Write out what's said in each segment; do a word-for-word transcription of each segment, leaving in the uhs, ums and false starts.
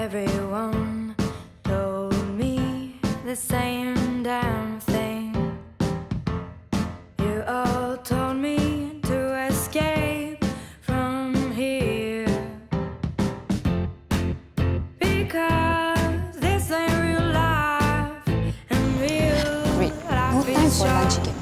Everyone told me the same damn thing. You all told me to escape from here, because this ain't real life, and real Wait, life no time is for lunch again.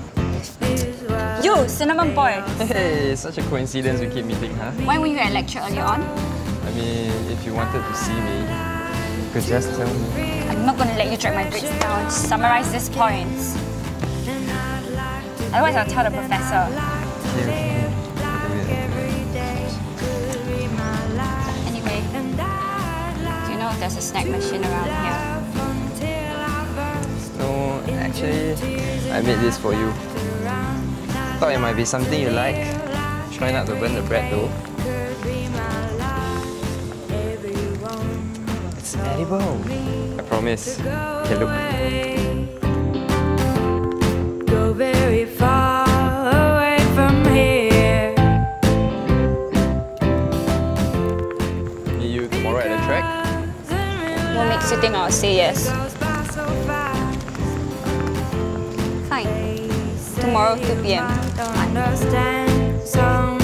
You, cinnamon boy! Hey, such a coincidence we keep meeting, huh? Why were you at lecture earlier on? I mean, if you wanted to see me, you could just tell me. I'm not gonna let you drag my grades down. Just summarize these points. Otherwise, I'll tell the professor. Okay, okay. Anyway, do you know if there's a snack machine around here? No, actually, I made this for you. Thought it might be something you like. Try not to burn the bread though. It's edible. I promise. Okay, look. Go very far away from here. Meet you tomorrow at the track. What makes you think I'll say yes? Fine. Tomorrow, two p m Understand some